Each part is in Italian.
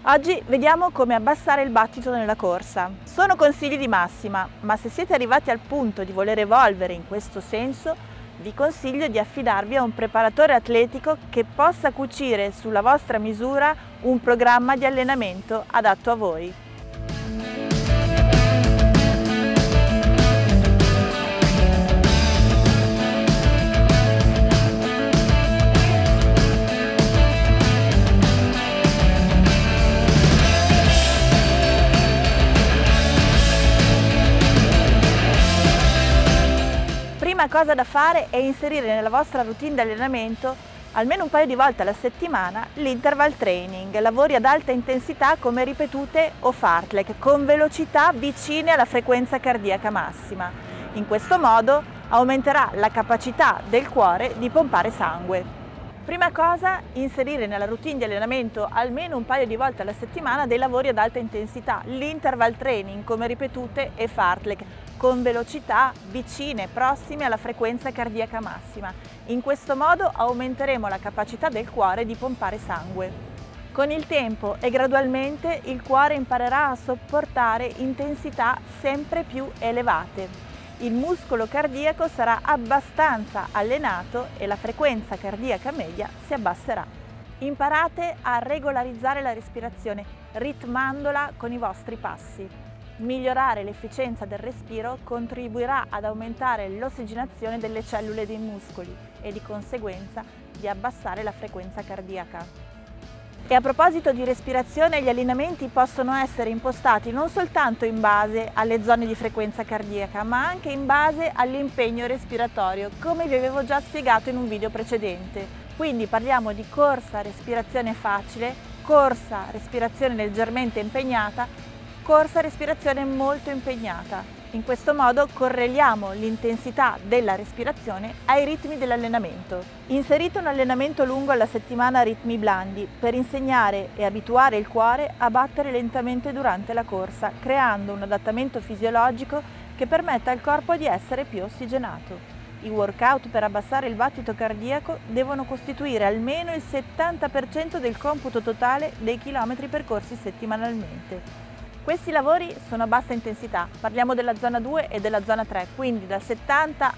Oggi vediamo come abbassare il battito nella corsa. Sono consigli di massima, ma se siete arrivati al punto di voler evolvere in questo senso, vi consiglio di affidarvi a un preparatore atletico che possa cucire sulla vostra misura un programma di allenamento adatto a voi. La prima cosa da fare è inserire nella vostra routine di allenamento almeno un paio di volte alla settimana l'interval training, lavori ad alta intensità come ripetute o fartlek con velocità vicine alla frequenza cardiaca massima. In questo modo aumenterà la capacità del cuore di pompare sangue. Prima cosa, inserire nella routine di allenamento almeno un paio di volte alla settimana dei lavori ad alta intensità, l'interval training come ripetute e fartlek, con velocità vicine, prossime alla frequenza cardiaca massima. In questo modo aumenteremo la capacità del cuore di pompare sangue. Con il tempo e gradualmente il cuore imparerà a sopportare intensità sempre più elevate. Il muscolo cardiaco sarà abbastanza allenato e la frequenza cardiaca media si abbasserà. Imparate a regolarizzare la respirazione, ritmandola con i vostri passi. Migliorare l'efficienza del respiro contribuirà ad aumentare l'ossigenazione delle cellule dei muscoli e di conseguenza di abbassare la frequenza cardiaca. E a proposito di respirazione, gli allenamenti possono essere impostati non soltanto in base alle zone di frequenza cardiaca, ma anche in base all'impegno respiratorio, come vi avevo già spiegato in un video precedente. Quindi parliamo di corsa, respirazione facile, corsa, respirazione leggermente impegnata, corsa, respirazione molto impegnata. In questo modo correliamo l'intensità della respirazione ai ritmi dell'allenamento. Inserite un allenamento lungo alla settimana a ritmi blandi per insegnare e abituare il cuore a battere lentamente durante la corsa, creando un adattamento fisiologico che permetta al corpo di essere più ossigenato. I workout per abbassare il battito cardiaco devono costituire almeno il 70% del computo totale dei chilometri percorsi settimanalmente. Questi lavori sono a bassa intensità, parliamo della zona 2 e della zona 3, quindi dal 70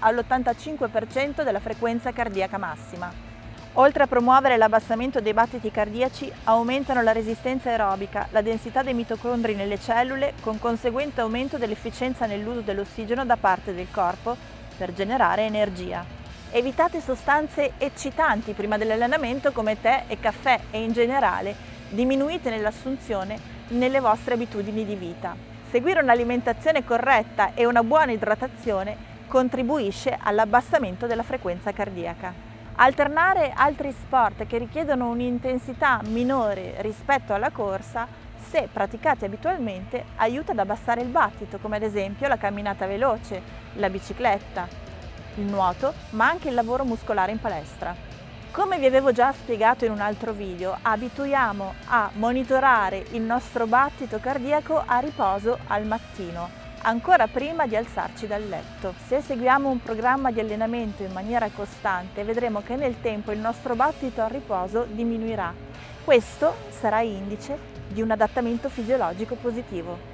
all'85% della frequenza cardiaca massima. Oltre a promuovere l'abbassamento dei battiti cardiaci, aumentano la resistenza aerobica, la densità dei mitocondri nelle cellule, con conseguente aumento dell'efficienza nell'uso dell'ossigeno da parte del corpo per generare energia. Evitate sostanze eccitanti prima dell'allenamento come tè e caffè e in generale diminuite nell'assunzione nelle vostre abitudini di vita. Seguire un'alimentazione corretta e una buona idratazione contribuisce all'abbassamento della frequenza cardiaca. Alternare altri sport che richiedono un'intensità minore rispetto alla corsa, se praticati abitualmente, aiuta ad abbassare il battito, come ad esempio la camminata veloce, la bicicletta, il nuoto, ma anche il lavoro muscolare in palestra. Come vi avevo già spiegato in un altro video, abituiamo a monitorare il nostro battito cardiaco a riposo al mattino, ancora prima di alzarci dal letto. Se seguiamo un programma di allenamento in maniera costante, vedremo che nel tempo il nostro battito a riposo diminuirà. Questo sarà indice di un adattamento fisiologico positivo.